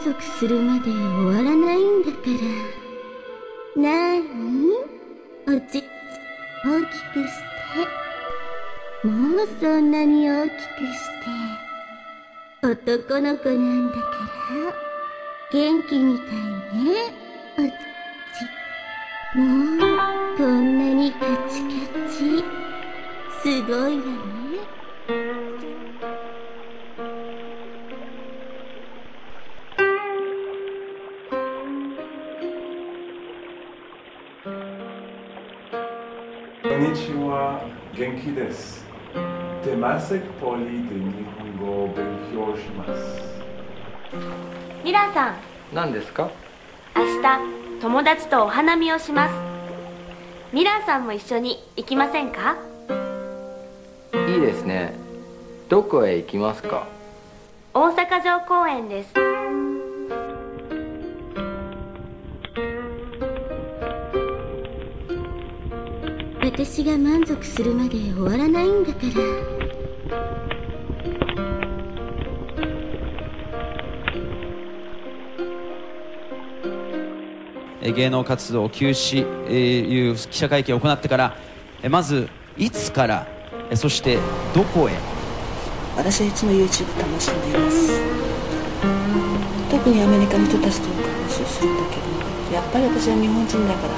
足するまで終わらないんだから。なーに？大きくして。もうそんなに大きくして。男の子なんだから。元気みたいね。おち。もう、こんなにカチカチ。すごいわね。 こんにちは、元気です。テマセクポリで日本語を勉強します。 ミラさん。 何ですか？ 明日、友達とお花見をします。ミラさんも一緒に行きませんか？ いいですね。どこへ行きますか？ 大阪城公園です。 私が満足するまで終わらないんだから。 芸能活動休止いう記者会見を行ってからまずいつからそしてどこへ。 私はいつも YouTube 楽しんでいます。特にアメリカの人たちとよく話をするんだけど、やっぱり私は日本人だから。